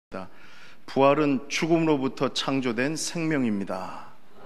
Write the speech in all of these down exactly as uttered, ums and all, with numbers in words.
부활은 죽음으로부터 창조된 생명입니다.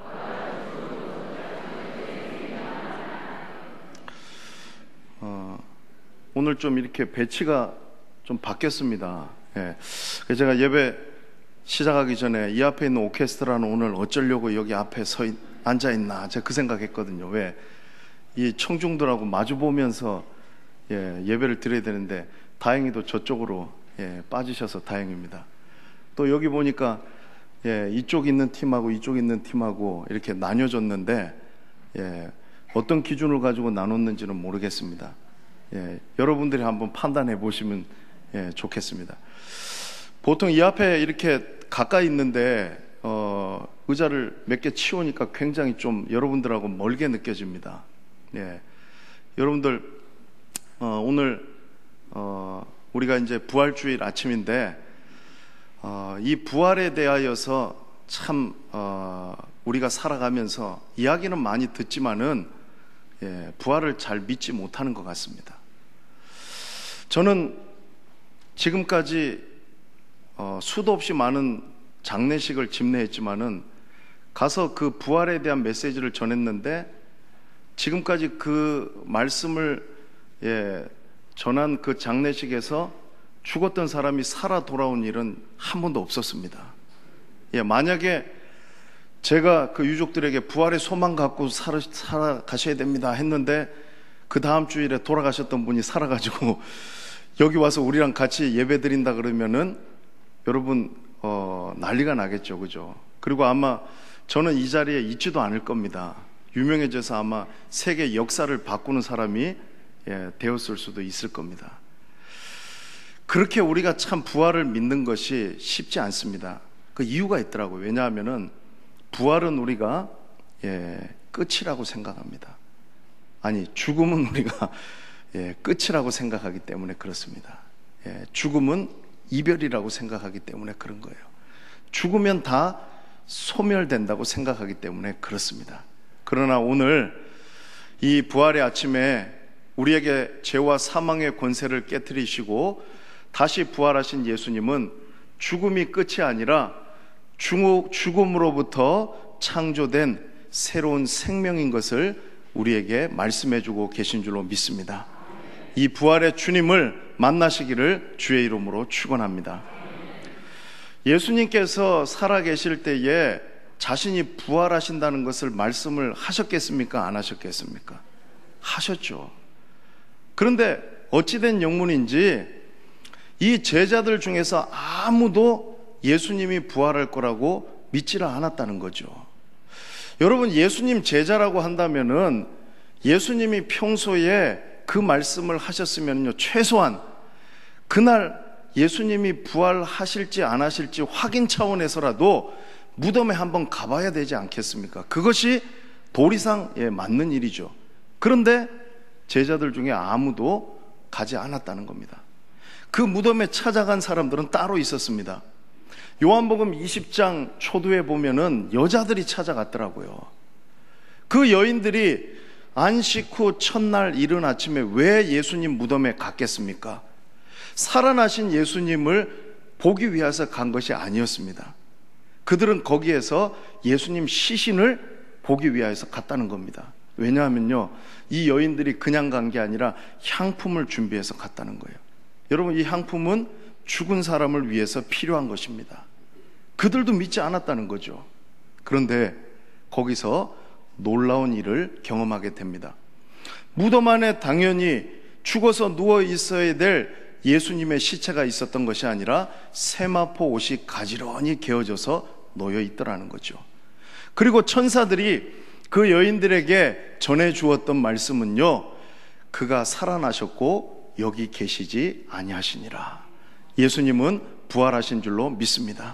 어, 오늘 좀 이렇게 배치가 좀 바뀌었습니다. 예. 그래서 제가 예배 시작하기 전에 이 앞에 있는 오케스트라는 오늘 어쩌려고 여기 앞에 서 있, 앉아 있나, 제가 그 생각했거든요. 왜? 이 청중들하고 마주 보면서 예, 예배를 드려야 되는데 다행히도 저쪽으로 예, 빠지셔서 다행입니다. 또 여기 보니까 예, 이쪽 있는 팀하고 이쪽 있는 팀하고 이렇게 나뉘어졌는데 예, 어떤 기준을 가지고 나눴는지는 모르겠습니다. 예, 여러분들이 한번 판단해 보시면 예, 좋겠습니다. 보통 이 앞에 이렇게 가까이 있는데 어, 의자를 몇 개 치우니까 굉장히 좀 여러분들하고 멀게 느껴집니다. 예, 여러분들 어, 오늘 어, 우리가 이제 부활주일 아침인데 어, 이 부활에 대하여서 참 어, 우리가 살아가면서 이야기는 많이 듣지만은 예, 부활을 잘 믿지 못하는 것 같습니다. 저는 지금까지 어, 수도 없이 많은 장례식을 집례했지만은 가서 그 부활에 대한 메시지를 전했는데 지금까지 그 말씀을 예, 전한 그 장례식에서 죽었던 사람이 살아 돌아온 일은 한 번도 없었습니다. 예, 만약에 제가 그 유족들에게 부활의 소망 갖고 살아, 살아가셔야 됩니다 했는데 그 다음 주일에 돌아가셨던 분이 살아가지고 여기 와서 우리랑 같이 예배 드린다 그러면은 여러분 어, 난리가 나겠죠, 그죠? 그리고 아마 저는 이 자리에 있지도 않을 겁니다. 유명해져서 아마 세계 역사를 바꾸는 사람이 예, 되었을 수도 있을 겁니다. 그렇게 우리가 참 부활을 믿는 것이 쉽지 않습니다. 그 이유가 있더라고요. 왜냐하면은 부활은 우리가 예, 끝이라고 생각합니다. 아니, 죽음은 우리가 예, 끝이라고 생각하기 때문에 그렇습니다. 예, 죽음은 이별이라고 생각하기 때문에 그런 거예요. 죽으면 다 소멸된다고 생각하기 때문에 그렇습니다. 그러나 오늘 이 부활의 아침에 우리에게 죄와 사망의 권세를 깨트리시고 다시 부활하신 예수님은 죽음이 끝이 아니라 죽음으로부터 창조된 새로운 생명인 것을 우리에게 말씀해주고 계신 줄로 믿습니다. 이 부활의 주님을 만나시기를 주의 이름으로 축원합니다. 예수님께서 살아계실 때에 자신이 부활하신다는 것을 말씀을 하셨겠습니까? 안 하셨겠습니까? 하셨죠. 그런데 어찌된 영문인지 이 제자들 중에서 아무도 예수님이 부활할 거라고 믿지를 않았다는 거죠. 여러분, 예수님 제자라고 한다면은 예수님이 평소에 그 말씀을 하셨으면요, 최소한 그날 예수님이 부활하실지 안 하실지 확인 차원에서라도 무덤에 한번 가봐야 되지 않겠습니까? 그것이 도리상 예, 맞는 일이죠. 그런데 제자들 중에 아무도 가지 않았다는 겁니다. 그 무덤에 찾아간 사람들은 따로 있었습니다. 요한복음 이십 장 초두에 보면은 여자들이 찾아갔더라고요. 그 여인들이 안식 후 첫날 이른 아침에 왜 예수님 무덤에 갔겠습니까? 살아나신 예수님을 보기 위해서 간 것이 아니었습니다. 그들은 거기에서 예수님 시신을 보기 위해서 갔다는 겁니다. 왜냐하면요, 이 여인들이 그냥 간 게 아니라 향품을 준비해서 갔다는 거예요. 여러분, 이 향품은 죽은 사람을 위해서 필요한 것입니다. 그들도 믿지 않았다는 거죠. 그런데 거기서 놀라운 일을 경험하게 됩니다. 무덤 안에 당연히 죽어서 누워 있어야 될 예수님의 시체가 있었던 것이 아니라 세마포 옷이 가지런히 개어져서 놓여 있더라는 거죠. 그리고 천사들이 그 여인들에게 전해 주었던 말씀은요, 그가 살아나셨고 여기 계시지 아니하시니라. 예수님은 부활하신 줄로 믿습니다.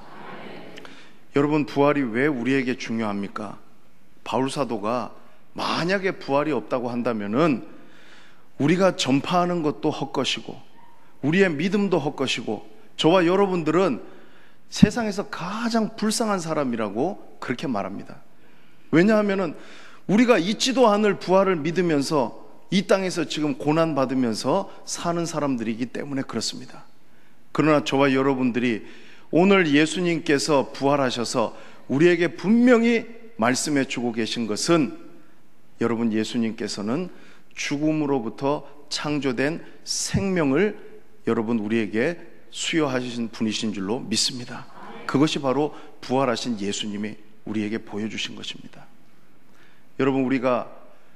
여러분, 부활이 왜 우리에게 중요합니까? 바울 사도가 만약에 부활이 없다고 한다면은 우리가 전파하는 것도 헛것이고 우리의 믿음도 헛것이고 저와 여러분들은 세상에서 가장 불쌍한 사람이라고 그렇게 말합니다. 왜냐하면은 우리가 있지도 않을 부활을 믿으면서 이 땅에서 지금 고난받으면서 사는 사람들이기 때문에 그렇습니다. 그러나 저와 여러분들이 오늘 예수님께서 부활하셔서 우리에게 분명히 말씀해 주고 계신 것은, 여러분, 예수님께서는 죽음으로부터 창조된 생명을 여러분 우리에게 수여하신 분이신 줄로 믿습니다. 그것이 바로 부활하신 예수님이 우리에게 보여주신 것입니다. 여러분, 우리가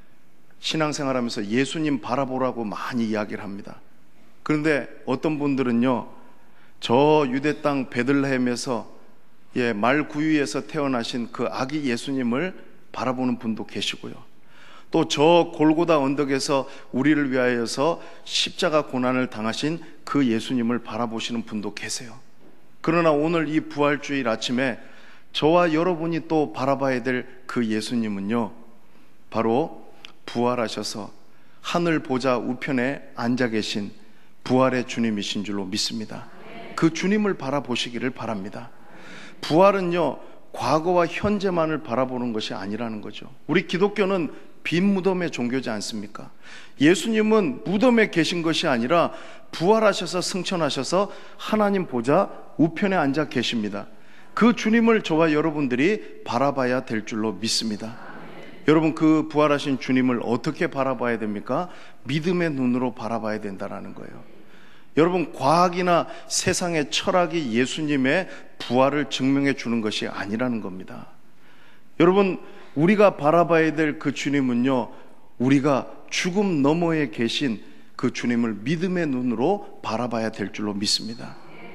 신앙생활하면서 예수님 바라보라고 많이 이야기를 합니다. 그런데 어떤 분들은요, 저 유대 땅 베들레헴에서 예, 말 구유에서 태어나신 그 아기 예수님을 바라보는 분도 계시고요, 또 저 골고다 언덕에서 우리를 위하여서 십자가 고난을 당하신 그 예수님을 바라보시는 분도 계세요. 그러나 오늘 이 부활주일 아침에 저와 여러분이 또 바라봐야 될 그 예수님은요, 바로 부활하셔서 하늘 보좌 우편에 앉아 계신 부활의 주님이신 줄로 믿습니다. 그 주님을 바라보시기를 바랍니다. 부활은요, 과거와 현재만을 바라보는 것이 아니라는 거죠. 우리 기독교는 빈 무덤의 종교지 않습니까? 예수님은 무덤에 계신 것이 아니라 부활하셔서 승천하셔서 하나님 보좌 우편에 앉아 계십니다. 그 주님을 저와 여러분들이 바라봐야 될 줄로 믿습니다. 여러분, 그 부활하신 주님을 어떻게 바라봐야 됩니까? 믿음의 눈으로 바라봐야 된다는 거예요. 여러분, 과학이나 세상의 철학이 예수님의 부활을 증명해 주는 것이 아니라는 겁니다. 여러분, 우리가 바라봐야 될 그 주님은요, 우리가 죽음 너머에 계신 그 주님을 믿음의 눈으로 바라봐야 될 줄로 믿습니다.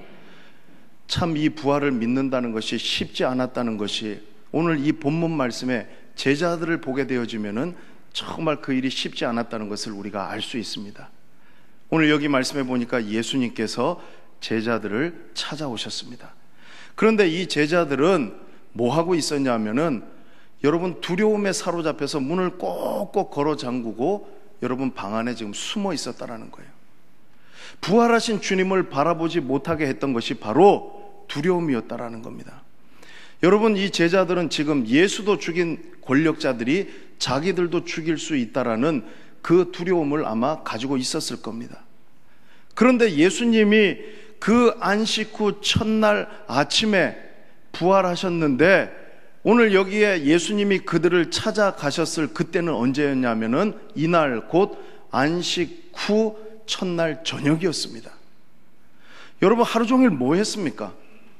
참 이 부활을 믿는다는 것이 쉽지 않았다는 것이 오늘 이 본문 말씀에 제자들을 보게 되어지면은 정말 그 일이 쉽지 않았다는 것을 우리가 알 수 있습니다. 오늘 여기 말씀해 보니까 예수님께서 제자들을 찾아오셨습니다. 그런데 이 제자들은 뭐 하고 있었냐 하면은, 여러분, 두려움에 사로잡혀서 문을 꼭꼭 걸어 잠그고 여러분 방 안에 지금 숨어 있었다라는 거예요. 부활하신 주님을 바라보지 못하게 했던 것이 바로 두려움이었다라는 겁니다. 여러분, 이 제자들은 지금 예수도 죽인 권력자들이 자기들도 죽일 수 있다라는 그 두려움을 아마 가지고 있었을 겁니다. 그런데 예수님이 그 안식 후 첫날 아침에 부활하셨는데, 오늘 여기에 예수님이 그들을 찾아가셨을 그때는 언제였냐면은 이날 곧 안식 후 첫날 저녁이었습니다. 여러분, 하루 종일 뭐 했습니까?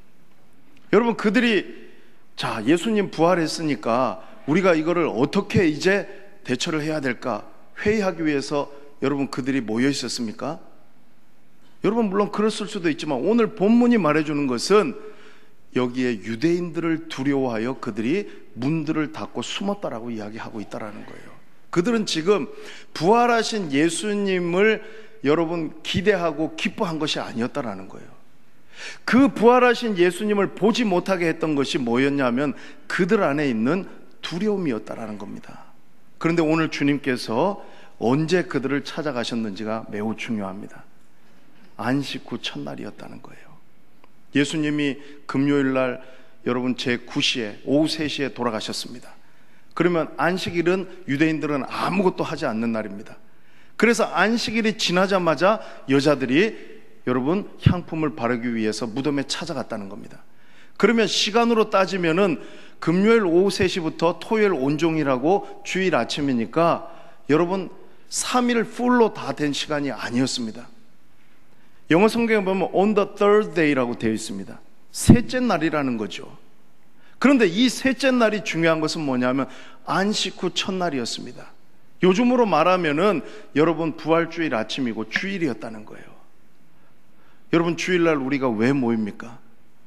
여러분, 그들이 자, 예수님 부활했으니까 우리가 이거를 어떻게 이제 대처를 해야 될까 회의하기 위해서 여러분 그들이 모여 있었습니까? 여러분, 물론 그랬을 수도 있지만 오늘 본문이 말해주는 것은 여기에 유대인들을 두려워하여 그들이 문들을 닫고 숨었다라고 이야기하고 있다라는 거예요. 그들은 지금 부활하신 예수님을 여러분 기대하고 기뻐한 것이 아니었다라는 거예요. 그 부활하신 예수님을 보지 못하게 했던 것이 뭐였냐면 그들 안에 있는 두려움이었다라는 겁니다. 그런데 오늘 주님께서 언제 그들을 찾아가셨는지가 매우 중요합니다. 안식 후 첫날이었다는 거예요. 예수님이 금요일 날 여러분 제구 시에 오후 세 시에 돌아가셨습니다. 그러면 안식일은 유대인들은 아무것도 하지 않는 날입니다. 그래서 안식일이 지나자마자 여자들이 여러분 향품을 바르기 위해서 무덤에 찾아갔다는 겁니다. 그러면 시간으로 따지면은 금요일 오후 세 시부터 토요일 온종일하고 주일 아침이니까 여러분 삼 일 풀로 다 된 시간이 아니었습니다. 영어 성경에 보면 on the third day라고 되어 있습니다. 셋째 날이라는 거죠. 그런데 이 셋째 날이 중요한 것은 뭐냐면 안식 후 첫날이었습니다. 요즘으로 말하면은 여러분 부활주일 아침이고 주일이었다는 거예요. 여러분, 주일날 우리가 왜 모입니까?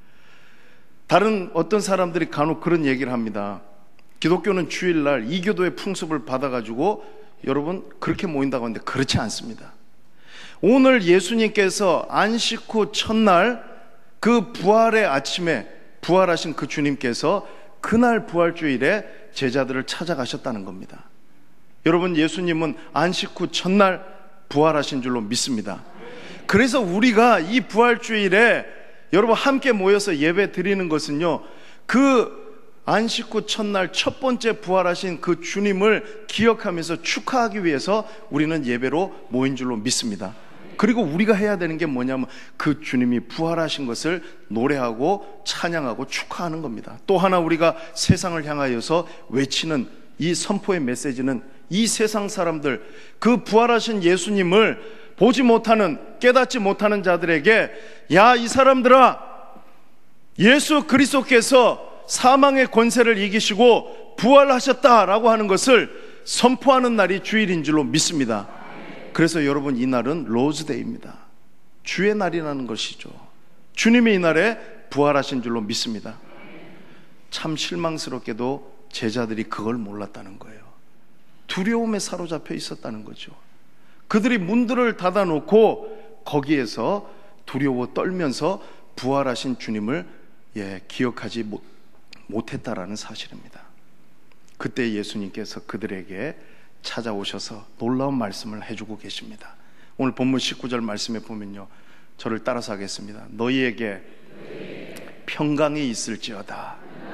다른 어떤 사람들이 간혹 그런 얘기를 합니다. 기독교는 주일날 이교도의 풍습을 받아가지고 여러분 그렇게 모인다고 하는데 그렇지 않습니다. 오늘 예수님께서 안식 후 첫날 그 부활의 아침에 부활하신 그 주님께서 그날 부활주일에 제자들을 찾아가셨다는 겁니다. 여러분, 예수님은 안식 후 첫날 부활하신 줄로 믿습니다. 그래서 우리가 이 부활주일에 여러분 함께 모여서 예배 드리는 것은요, 그 안식 후 첫날 첫 번째 부활하신 그 주님을 기억하면서 축하하기 위해서 우리는 예배로 모인 줄로 믿습니다. 그리고 우리가 해야 되는 게 뭐냐면 그 주님이 부활하신 것을 노래하고 찬양하고 축하하는 겁니다. 또 하나 우리가 세상을 향하여서 외치는 이 선포의 메시지는 이 세상 사람들, 그 부활하신 예수님을 보지 못하는, 깨닫지 못하는 자들에게, 야, 이 사람들아, 예수 그리스도께서 사망의 권세를 이기시고 부활하셨다라고 하는 것을 선포하는 날이 주일인 줄로 믿습니다. 그래서 여러분, 이 날은 로즈데이입니다. 주의 날이라는 것이죠. 주님이 이 날에 부활하신 줄로 믿습니다. 참 실망스럽게도 제자들이 그걸 몰랐다는 거예요. 두려움에 사로잡혀 있었다는 거죠. 그들이 문들을 닫아놓고 거기에서 두려워 떨면서 부활하신 주님을 예, 기억하지 못, 못했다라는 사실입니다. 그때 예수님께서 그들에게 찾아오셔서 놀라운 말씀을 해주고 계십니다. 오늘 본문 십구 절 말씀에 보면요, 저를 따라서 하겠습니다. 너희에게 평강이 있을지어다.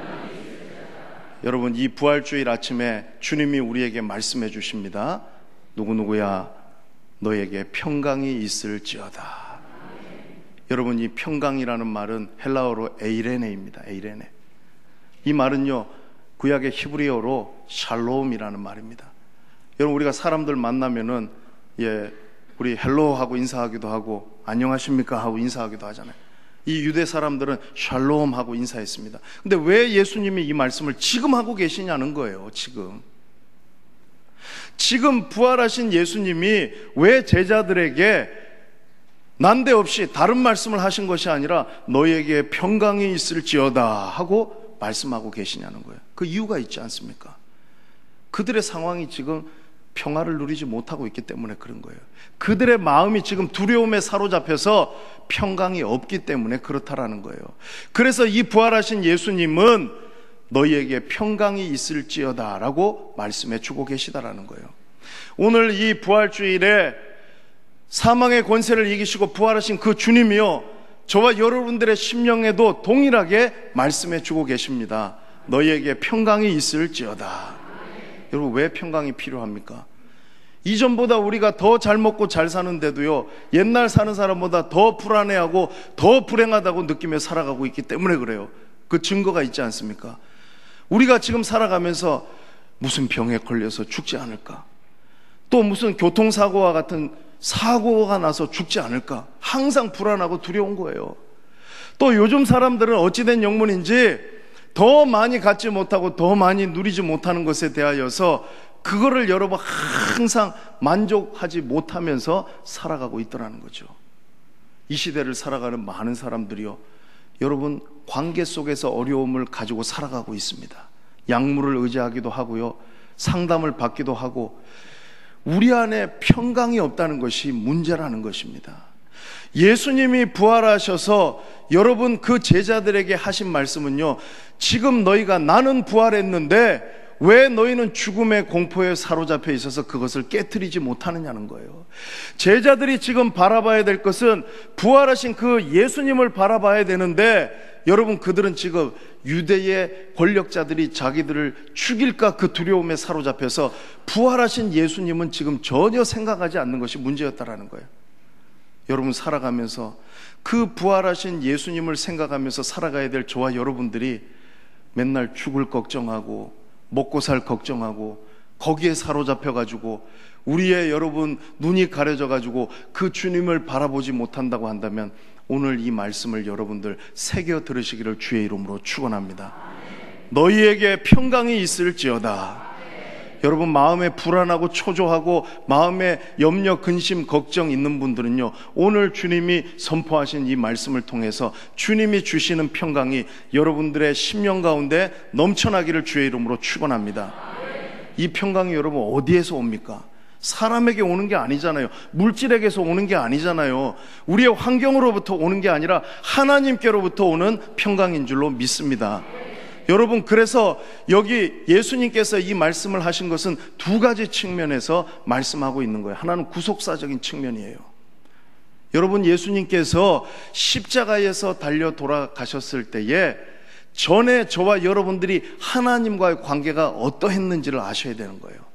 여러분, 이 부활주일 아침에 주님이 우리에게 말씀해 주십니다. 누구누구야, 너에게 평강이 있을지어다. 여러분, 이 평강이라는 말은 헬라어로 에이레네입니다. 에이레네. 이 말은요, 구약의 히브리어로 샬롬이라는 말입니다. 여러분, 우리가 사람들 만나면은 예, 우리 헬로 하고 인사하기도 하고 안녕하십니까 하고 인사하기도 하잖아요. 이 유대 사람들은 샬롬 하고 인사했습니다. 근데 왜 예수님이 이 말씀을 지금 하고 계시냐는 거예요. 지금 지금 부활하신 예수님이 왜 제자들에게 난데없이 다른 말씀을 하신 것이 아니라 너희에게 평강이 있을지어다 하고 말씀하고 계시냐는 거예요. 그 이유가 있지 않습니까? 그들의 상황이 지금 평화를 누리지 못하고 있기 때문에 그런 거예요. 그들의 마음이 지금 두려움에 사로잡혀서 평강이 없기 때문에 그렇다라는 거예요. 그래서 이 부활하신 예수님은 너희에게 평강이 있을지어다 라고 말씀해 주고 계시다라는 거예요. 오늘 이 부활주일에 사망의 권세를 이기시고 부활하신 그 주님이요, 저와 여러분들의 심령에도 동일하게 말씀해 주고 계십니다. 너희에게 평강이 있을지어다. 여러분, 왜 평강이 필요합니까? 이전보다 우리가 더 잘 먹고 잘 사는데도요, 옛날 사는 사람보다 더 불안해하고 더 불행하다고 느끼며 살아가고 있기 때문에 그래요. 그 증거가 있지 않습니까? 우리가 지금 살아가면서 무슨 병에 걸려서 죽지 않을까? 또 무슨 교통사고와 같은 사고가 나서 죽지 않을까? 항상 불안하고 두려운 거예요. 또 요즘 사람들은 어찌된 영문인지 더 많이 갖지 못하고 더 많이 누리지 못하는 것에 대하여서 그거를 여러분 항상 만족하지 못하면서 살아가고 있더라는 거죠. 이 시대를 살아가는 많은 사람들이요, 여러분 관계 속에서 어려움을 가지고 살아가고 있습니다. 약물을 의지하기도 하고요, 상담을 받기도 하고, 우리 안에 평강이 없다는 것이 문제라는 것입니다. 예수님이 부활하셔서 여러분 그 제자들에게 하신 말씀은요, 지금 너희가 나는 부활했는데 왜 너희는 죽음의 공포에 사로잡혀 있어서 그것을 깨트리지 못하느냐는 거예요. 제자들이 지금 바라봐야 될 것은 부활하신 그 예수님을 바라봐야 되는데, 여러분 그들은 지금 유대의 권력자들이 자기들을 죽일까 그 두려움에 사로잡혀서 부활하신 예수님은 지금 전혀 생각하지 않는 것이 문제였다라는 거예요. 여러분 살아가면서 그 부활하신 예수님을 생각하면서 살아가야 될 저와 여러분들이 맨날 죽을 걱정하고 먹고 살 걱정하고 거기에 사로잡혀가지고 우리의 여러분 눈이 가려져가지고 그 주님을 바라보지 못한다고 한다면 오늘 이 말씀을 여러분들 새겨 들으시기를 주의 이름으로 축원합니다. 너희에게 평강이 있을지어다. 여러분 마음에 불안하고 초조하고 마음에 염려, 근심, 걱정 있는 분들은요, 오늘 주님이 선포하신 이 말씀을 통해서 주님이 주시는 평강이 여러분들의 심령 가운데 넘쳐나기를 주의 이름으로 축원합니다. 이 평강이 여러분 어디에서 옵니까? 사람에게 오는 게 아니잖아요. 물질에게서 오는 게 아니잖아요. 우리의 환경으로부터 오는 게 아니라 하나님께로부터 오는 평강인 줄로 믿습니다. 여러분 그래서 여기 예수님께서 이 말씀을 하신 것은 두 가지 측면에서 말씀하고 있는 거예요. 하나는 구속사적인 측면이에요. 여러분 예수님께서 십자가에서 달려 돌아가셨을 때에 전에 저와 여러분들이 하나님과의 관계가 어떠했는지를 아셔야 되는 거예요.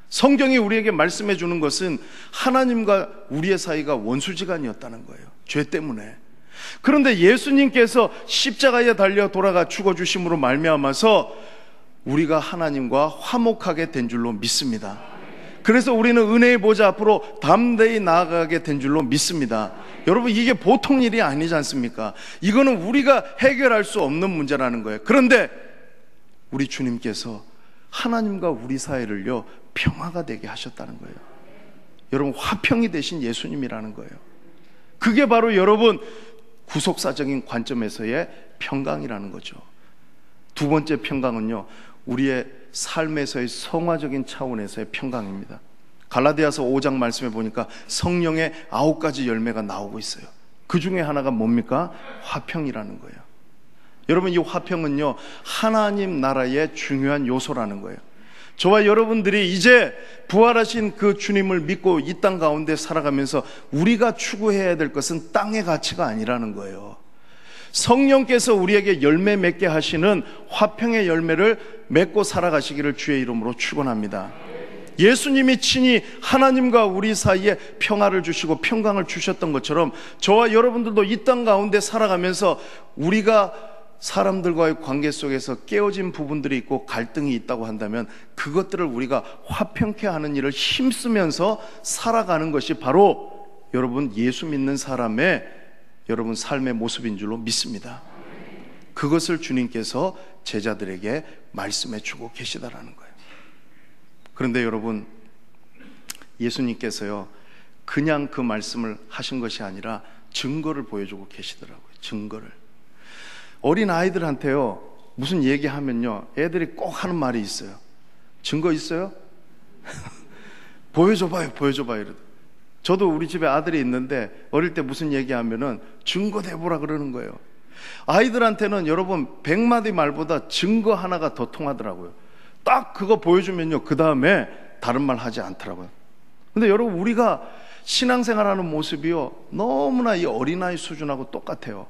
성경이 우리에게 말씀해 주는 것은 하나님과 우리의 사이가 원수지간이었다는 거예요. 죄 때문에. 그런데 예수님께서 십자가에 달려 돌아가 죽어주심으로 말미암아서 우리가 하나님과 화목하게 된 줄로 믿습니다. 그래서 우리는 은혜의 보좌 앞으로 담대히 나아가게 된 줄로 믿습니다. 여러분, 이게 보통 일이 아니지 않습니까? 이거는 우리가 해결할 수 없는 문제라는 거예요. 그런데 우리 주님께서 하나님과 우리 사이를요 평화가 되게 하셨다는 거예요. 여러분, 화평이 되신 예수님이라는 거예요. 그게 바로 여러분 구속사적인 관점에서의 평강이라는 거죠. 두 번째 평강은요, 우리의 삶에서의 성화적인 차원에서의 평강입니다. 갈라디아서 오 장 말씀에 보니까 성령의 아홉 가지 열매가 나오고 있어요. 그 중에 하나가 뭡니까? 화평이라는 거예요. 여러분, 이 화평은요 하나님 나라의 중요한 요소라는 거예요. 저와 여러분들이 이제 부활하신 그 주님을 믿고 이 땅 가운데 살아가면서 우리가 추구해야 될 것은 땅의 가치가 아니라는 거예요. 성령께서 우리에게 열매 맺게 하시는 화평의 열매를 맺고 살아가시기를 주의 이름으로 축원합니다. 예수님이 친히 하나님과 우리 사이에 평화를 주시고 평강을 주셨던 것처럼 저와 여러분들도 이 땅 가운데 살아가면서 우리가 사람들과의 관계 속에서 깨어진 부분들이 있고 갈등이 있다고 한다면 그것들을 우리가 화평케 하는 일을 힘쓰면서 살아가는 것이 바로 여러분 예수 믿는 사람의 여러분 삶의 모습인 줄로 믿습니다. 그것을 주님께서 제자들에게 말씀해 주고 계시다라는 거예요. 그런데 여러분, 예수님께서요 그냥 그 말씀을 하신 것이 아니라 증거를 보여주고 계시더라고요. 증거를. 어린 아이들한테요 무슨 얘기하면요 애들이 꼭 하는 말이 있어요. 증거 있어요? 보여줘봐요 보여줘봐요 이러더. 저도 우리 집에 아들이 있는데 어릴 때 무슨 얘기하면은 증거 대보라 그러는 거예요. 아이들한테는 여러분 백마디 말보다 증거 하나가 더 통하더라고요. 딱 그거 보여주면요 그 다음에 다른 말 하지 않더라고요. 근데 여러분, 우리가 신앙생활하는 모습이요 너무나 이 어린아이 수준하고 똑같아요.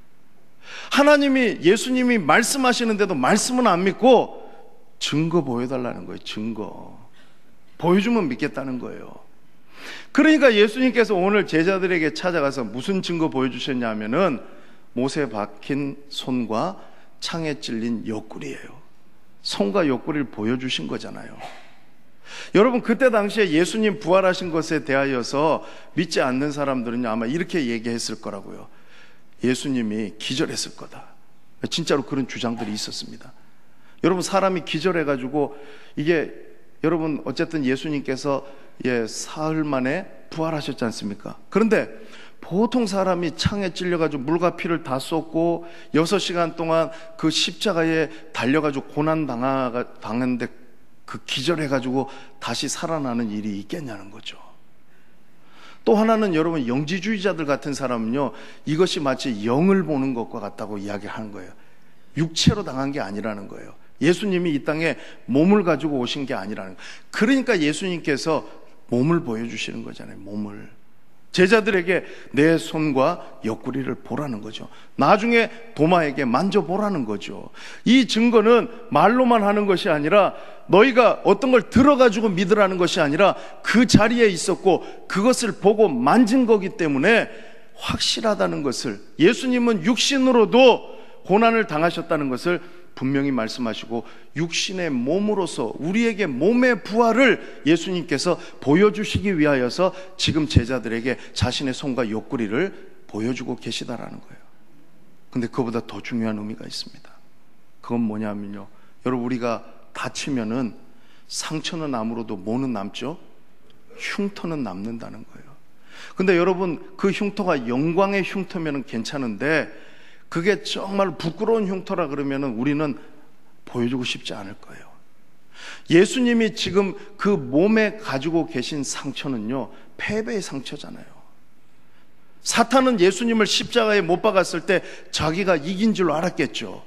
하나님이 예수님이 말씀하시는데도 말씀은 안 믿고 증거 보여달라는 거예요. 증거 보여주면 믿겠다는 거예요. 그러니까 예수님께서 오늘 제자들에게 찾아가서 무슨 증거 보여주셨냐면은 못에 박힌 손과 창에 찔린 옆구리예요. 손과 옆구리를 보여주신 거잖아요. 여러분, 그때 당시에 예수님 부활하신 것에 대하여서 믿지 않는 사람들은 아마 이렇게 얘기했을 거라고요. 예수님이 기절했을 거다. 진짜로 그런 주장들이 있었습니다. 여러분, 사람이 기절해가지고 이게 여러분 어쨌든 예수님께서 예, 사흘 만에 부활하셨지 않습니까? 그런데 보통 사람이 창에 찔려가지고 물과 피를 다 쏟고 여섯 시간 동안 그 십자가에 달려가지고 고난 당했는데 그 기절해가지고 다시 살아나는 일이 있겠냐는 거죠. 또 하나는 여러분, 영지주의자들 같은 사람은요 이것이 마치 영을 보는 것과 같다고 이야기하는 거예요. 육체로 당한 게 아니라는 거예요. 예수님이 이 땅에 몸을 가지고 오신 게 아니라는 거예요. 그러니까 예수님께서 몸을 보여주시는 거잖아요. 몸을. 제자들에게 내 손과 옆구리를 보라는 거죠. 나중에 도마에게 만져보라는 거죠. 이 증거는 말로만 하는 것이 아니라 너희가 어떤 걸 들어가지고 믿으라는 것이 아니라 그 자리에 있었고 그것을 보고 만진 거기 때문에 확실하다는 것을, 예수님은 육신으로도 고난을 당하셨다는 것을 분명히 말씀하시고 육신의 몸으로서 우리에게 몸의 부활을 예수님께서 보여주시기 위하여서 지금 제자들에게 자신의 손과 옆구리를 보여주고 계시다라는 거예요. 근데 그거보다 더 중요한 의미가 있습니다. 그건 뭐냐면요, 여러분, 우리가 다치면은 상처는 아무로도 뭐는 남죠? 흉터는 남는다는 거예요. 근데 여러분, 그 흉터가 영광의 흉터면은 괜찮은데 그게 정말 부끄러운 흉터라 그러면은 우리는 보여주고 싶지 않을 거예요. 예수님이 지금 그 몸에 가지고 계신 상처는요 패배의 상처잖아요. 사탄은 예수님을 십자가에 못 박았을 때 자기가 이긴 줄 알았겠죠.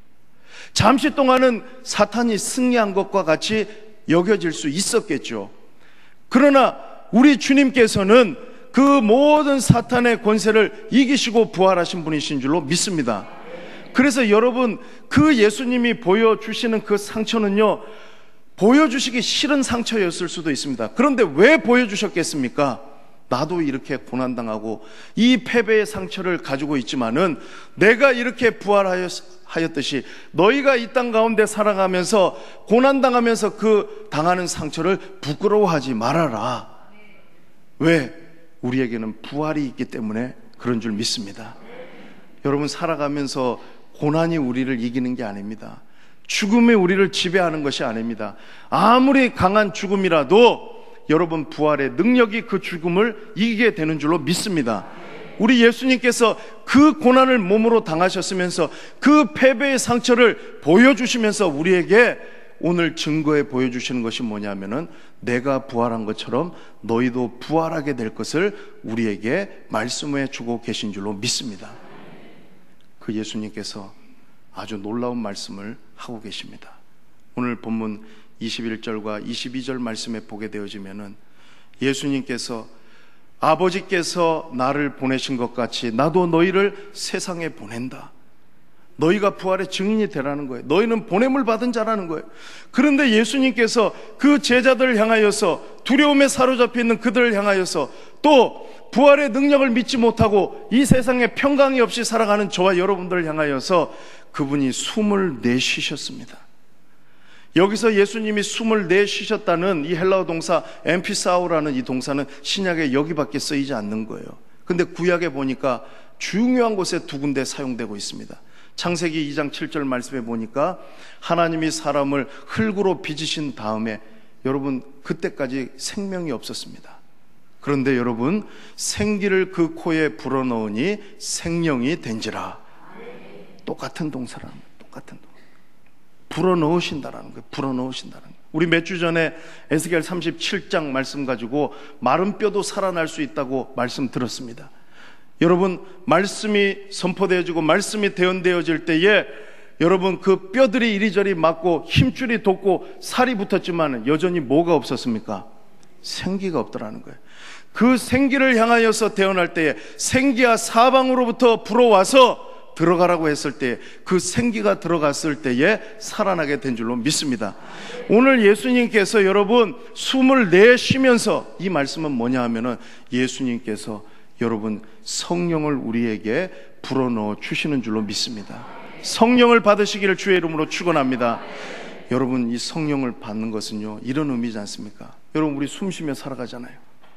잠시 동안은 사탄이 승리한 것과 같이 여겨질 수 있었겠죠. 그러나 우리 주님께서는 그 모든 사탄의 권세를 이기시고 부활하신 분이신 줄로 믿습니다. 그래서 여러분, 그 예수님이 보여주시는 그 상처는요 보여주시기 싫은 상처였을 수도 있습니다. 그런데 왜 보여주셨겠습니까? 나도 이렇게 고난당하고 이 패배의 상처를 가지고 있지만은 내가 이렇게 부활하였듯이 너희가 이 땅 가운데 살아가면서 고난당하면서 그 당하는 상처를 부끄러워하지 말아라. 왜? 우리에게는 부활이 있기 때문에 그런 줄 믿습니다. 여러분, 살아가면서 고난이 우리를 이기는 게 아닙니다. 죽음이 우리를 지배하는 것이 아닙니다. 아무리 강한 죽음이라도 여러분, 부활의 능력이 그 죽음을 이기게 되는 줄로 믿습니다. 우리 예수님께서 그 고난을 몸으로 당하셨으면서 그 패배의 상처를 보여주시면서 우리에게 오늘 증거에 보여주시는 것이 뭐냐면은 내가 부활한 것처럼 너희도 부활하게 될 것을 우리에게 말씀해 주고 계신 줄로 믿습니다. 그 예수님께서 아주 놀라운 말씀을 하고 계십니다. 오늘 본문 이십일 절과 이십이 절 말씀에 보게 되어지면은 예수님께서 아버지께서 나를 보내신 것 같이 나도 너희를 세상에 보낸다. 너희가 부활의 증인이 되라는 거예요. 너희는 보냄을 받은 자라는 거예요. 그런데 예수님께서 그 제자들을 향하여서, 두려움에 사로잡혀 있는 그들을 향하여서, 또 부활의 능력을 믿지 못하고 이 세상에 평강이 없이 살아가는 저와 여러분들을 향하여서 그분이 숨을 내쉬셨습니다. 여기서 예수님이 숨을 내쉬셨다는 이 헬라어 동사 엠피사오라는 이 동사는 신약에 여기밖에 쓰이지 않는 거예요. 근데 구약에 보니까 중요한 곳에 두 군데 사용되고 있습니다. 창세기 이 장 칠 절 말씀에 보니까 하나님이 사람을 흙으로 빚으신 다음에, 여러분, 그때까지 생명이 없었습니다. 그런데 여러분, 생기를 그 코에 불어넣으니 생명이 된지라. 똑같은 동사라는 거예요. 똑같은 동사. 불어넣으신다라는 거예요. 불어넣으신다는 거예요. 우리 몇 주 전에 에스겔 삼십칠 장 말씀 가지고 마른 뼈도 살아날 수 있다고 말씀 들었습니다. 여러분, 말씀이 선포되어지고 말씀이 대언되어질 때에 여러분, 그 뼈들이 이리저리 맞고 힘줄이 돋고 살이 붙었지만 여전히 뭐가 없었습니까? 생기가 없더라는 거예요. 그 생기를 향하여서 대언할 때에 생기야 사방으로부터 불어와서 들어가라고 했을 때 그 생기가 들어갔을 때에 살아나게 된 줄로 믿습니다. 오늘 예수님께서 여러분 숨을 내쉬면서, 이 말씀은 뭐냐 하면은 예수님께서 여러분 성령을 우리에게 불어넣어 주시는 줄로 믿습니다. 성령을 받으시기를 주의 이름으로 축원합니다. 여러분, 이 성령을 받는 것은요 이런 의미지 않습니까? 여러분, 우리 숨 쉬며 살아가잖아요.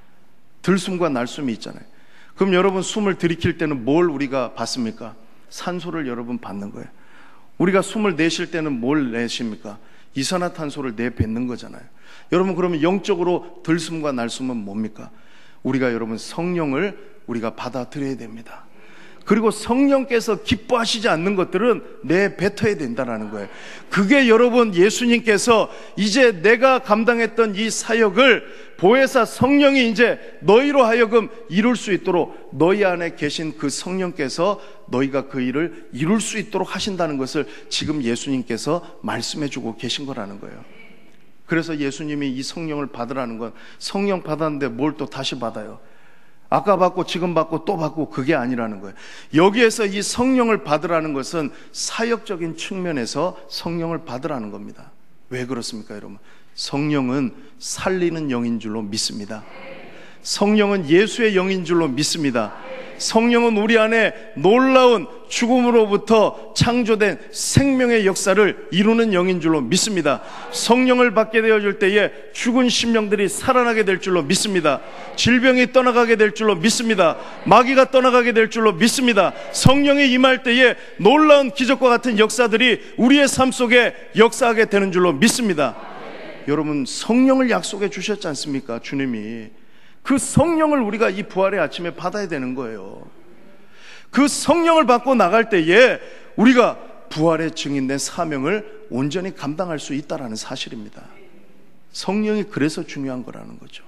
들숨과 날숨이 있잖아요. 그럼 여러분, 숨을 들이킬 때는 뭘 우리가 받습니까? 산소를 여러분 받는 거예요. 우리가 숨을 내쉴 때는 뭘 내십니까? 이산화탄소를 내뱉는 거잖아요. 여러분, 그러면 영적으로 들숨과 날숨은 뭡니까? 우리가 여러분 성령을 우리가 받아들여야 됩니다. 그리고 성령께서 기뻐하시지 않는 것들은 내뱉어야 된다는 거예요. 그게 여러분 예수님께서 이제 내가 감당했던 이 사역을 보혜사 성령이 이제 너희로 하여금 이룰 수 있도록, 너희 안에 계신 그 성령께서 너희가 그 일을 이룰 수 있도록 하신다는 것을 지금 예수님께서 말씀해 주고 계신 거라는 거예요. 그래서 예수님이 이 성령을 받으라는 건, 성령 받았는데 뭘 또 다시 받아요? 아까 받고 지금 받고 또 받고, 그게 아니라는 거예요. 여기에서 이 성령을 받으라는 것은 사역적인 측면에서 성령을 받으라는 겁니다. 왜 그렇습니까, 여러분? 성령은 살리는 영인 줄로 믿습니다. 성령은 예수의 영인 줄로 믿습니다. 성령은 우리 안에 놀라운 죽음으로부터 창조된 생명의 역사를 이루는 영인 줄로 믿습니다. 성령을 받게 되어질 때에 죽은 심령들이 살아나게 될 줄로 믿습니다. 질병이 떠나가게 될 줄로 믿습니다. 마귀가 떠나가게 될 줄로 믿습니다. 성령이 임할 때에 놀라운 기적과 같은 역사들이 우리의 삶 속에 역사하게 되는 줄로 믿습니다. 여러분, 성령을 약속해 주셨지 않습니까? 주님이. 그 성령을 우리가 이 부활의 아침에 받아야 되는 거예요. 그 성령을 받고 나갈 때에 우리가 부활의 증인된 사명을 온전히 감당할 수 있다는 사실입니다. 성령이 그래서 중요한 거라는 거죠.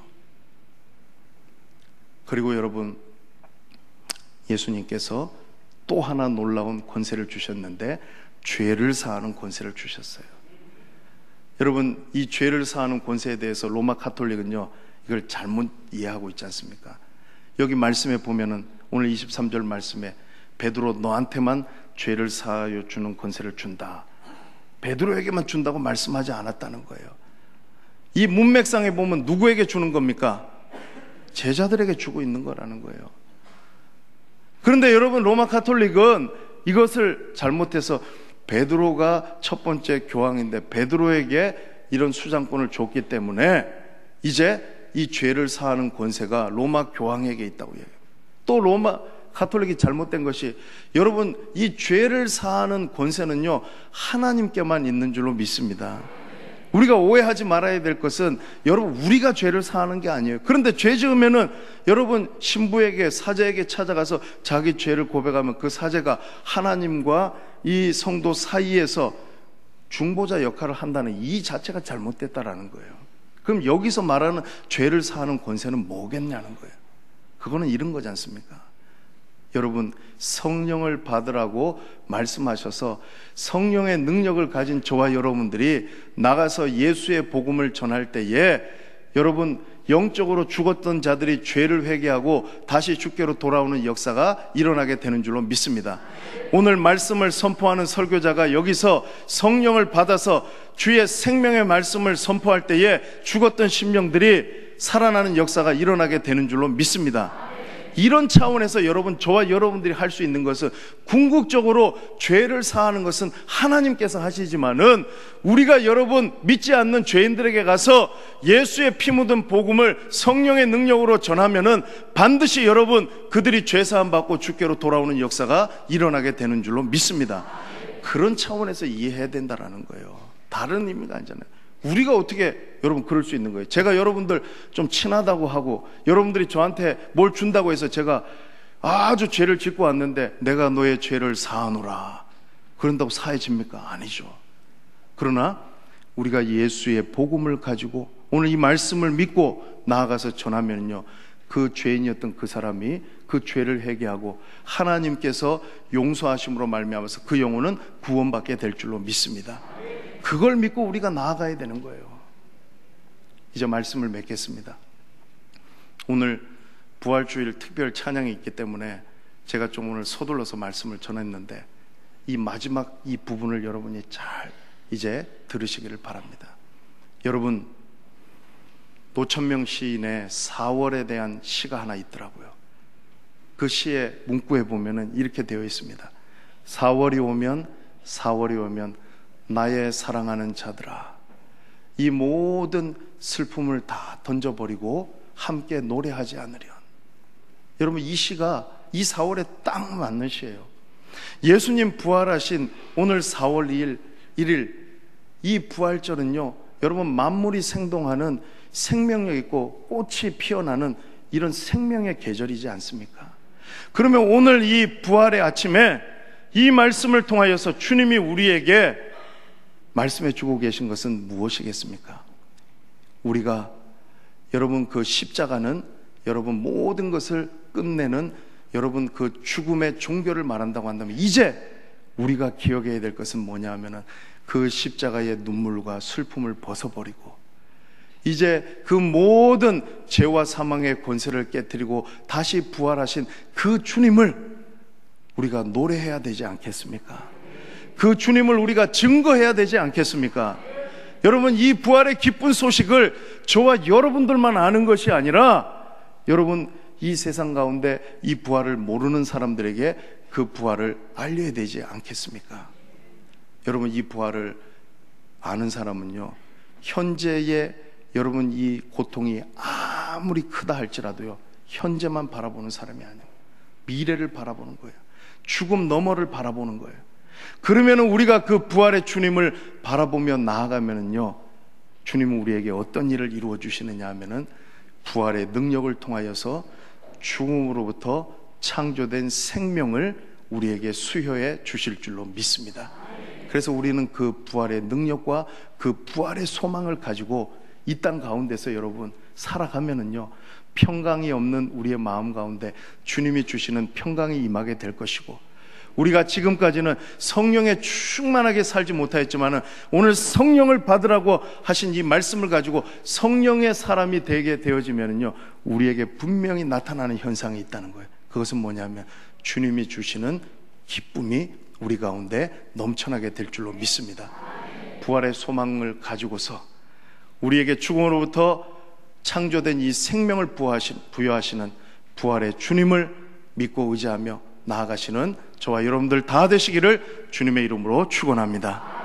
그리고 여러분, 예수님께서 또 하나 놀라운 권세를 주셨는데, 죄를 사하는 권세를 주셨어요. 여러분, 이 죄를 사하는 권세에 대해서 로마 가톨릭은요 이걸 잘못 이해하고 있지 않습니까? 여기 말씀에 보면은 오늘 이십삼 절 말씀에 베드로 너한테만 죄를 사하여 주는 권세를 준다, 베드로에게만 준다고 말씀하지 않았다는 거예요. 이 문맥상에 보면 누구에게 주는 겁니까? 제자들에게 주고 있는 거라는 거예요. 그런데 여러분, 로마 가톨릭은 이것을 잘못해서 베드로가 첫 번째 교황인데 베드로에게 이런 수장권을 줬기 때문에 이제 이 죄를 사하는 권세가 로마 교황에게 있다고 얘기해요. 또 로마 가톨릭이 잘못된 것이, 여러분, 이 죄를 사하는 권세는요 하나님께만 있는 줄로 믿습니다. 우리가 오해하지 말아야 될 것은, 여러분, 우리가 죄를 사하는 게 아니에요. 그런데 죄 지으면은 여러분, 신부에게, 사제에게 찾아가서 자기 죄를 고백하면 그 사제가 하나님과 이 성도 사이에서 중보자 역할을 한다는 이 자체가 잘못됐다라는 거예요. 그럼 여기서 말하는 죄를 사하는 권세는 뭐겠냐는 거예요. 그거는 이런 거지 않습니까? 여러분, 성령을 받으라고 말씀하셔서 성령의 능력을 가진 저와 여러분들이 나가서 예수의 복음을 전할 때에, 여러분, 영적으로 죽었던 자들이 죄를 회개하고 다시 주께로 돌아오는 역사가 일어나게 되는 줄로 믿습니다. 오늘 말씀을 선포하는 설교자가 여기서 성령을 받아서 주의 생명의 말씀을 선포할 때에 죽었던 심령들이 살아나는 역사가 일어나게 되는 줄로 믿습니다. 이런 차원에서 여러분, 저와 여러분들이 할 수 있는 것은, 궁극적으로 죄를 사하는 것은 하나님께서 하시지만은 우리가 여러분 믿지 않는 죄인들에게 가서 예수의 피 묻은 복음을 성령의 능력으로 전하면은 반드시 여러분 그들이 죄 사함 받고 주께로 돌아오는 역사가 일어나게 되는 줄로 믿습니다. 그런 차원에서 이해해야 된다라는 거예요. 다른 의미가 아니잖아요. 우리가 어떻게 여러분 그럴 수 있는 거예요? 제가 여러분들 좀 친하다고 하고 여러분들이 저한테 뭘 준다고 해서 제가 아주 죄를 짓고 왔는데 내가 너의 죄를 사하노라, 그런다고 사해집니까? 아니죠. 그러나 우리가 예수의 복음을 가지고 오늘 이 말씀을 믿고 나아가서 전하면요, 그 죄인이었던 그 사람이 그 죄를 회개하고 하나님께서 용서하심으로 말미암아서 그 영혼은 구원받게 될 줄로 믿습니다. 그걸 믿고 우리가 나아가야 되는 거예요. 이제 말씀을 맺겠습니다. 오늘 부활주일 특별 찬양이 있기 때문에 제가 좀 오늘 서둘러서 말씀을 전했는데, 이 마지막 이 부분을 여러분이 잘 이제 들으시기를 바랍니다. 여러분, 노천명 시인의 사월에 대한 시가 하나 있더라고요. 그 시의 문구에 보면은 이렇게 되어 있습니다. 사월이 오면, 사월이 오면 나의 사랑하는 자들아, 이 모든 슬픔을 다 던져버리고 함께 노래하지 않으련. 여러분, 이 시가 이 사월에 딱 맞는 시예요. 예수님 부활하신 오늘 사월 이일, 일일 이 부활절은요, 여러분, 만물이 생동하는 생명력 있고 꽃이 피어나는 이런 생명의 계절이지 않습니까? 그러면 오늘 이 부활의 아침에 이 말씀을 통하여서 주님이 우리에게 말씀해 주고 계신 것은 무엇이겠습니까? 우리가, 여러분, 그 십자가는 여러분 모든 것을 끝내는 여러분 그 죽음의 종교를 말한다고 한다면, 이제 우리가 기억해야 될 것은 뭐냐 하면은 그 십자가의 눈물과 슬픔을 벗어버리고 이제 그 모든 죄와 사망의 권세를 깨뜨리고 다시 부활하신 그 주님을 우리가 노래해야 되지 않겠습니까? 그 주님을 우리가 증거해야 되지 않겠습니까? 여러분, 이 부활의 기쁜 소식을 저와 여러분들만 아는 것이 아니라, 여러분, 이 세상 가운데 이 부활을 모르는 사람들에게 그 부활을 알려야 되지 않겠습니까? 여러분, 이 부활을 아는 사람은요, 현재의 여러분 이 고통이 아무리 크다 할지라도요, 현재만 바라보는 사람이 아니에요. 미래를 바라보는 거예요. 죽음 너머를 바라보는 거예요. 그러면 우리가 그 부활의 주님을 바라보며 나아가면은요, 주님은 우리에게 어떤 일을 이루어 주시느냐 하면은 부활의 능력을 통하여서 죽음으로부터 창조된 생명을 우리에게 수여해 주실 줄로 믿습니다. 그래서 우리는 그 부활의 능력과 그 부활의 소망을 가지고 이 땅 가운데서 여러분 살아가면은요, 평강이 없는 우리의 마음 가운데 주님이 주시는 평강이 임하게 될 것이고, 우리가 지금까지는 성령에 충만하게 살지 못하였지만은 오늘 성령을 받으라고 하신 이 말씀을 가지고 성령의 사람이 되게 되어지면은요, 우리에게 분명히 나타나는 현상이 있다는 거예요. 그것은 뭐냐면 주님이 주시는 기쁨이 우리 가운데 넘쳐나게 될 줄로 믿습니다. 부활의 소망을 가지고서 우리에게 죽음으로부터 창조된 이 생명을 부여하시는 부활의 주님을 믿고 의지하며 나아가시는 저와 여러분들 다 되시기를 주님의 이름으로 축원합니다.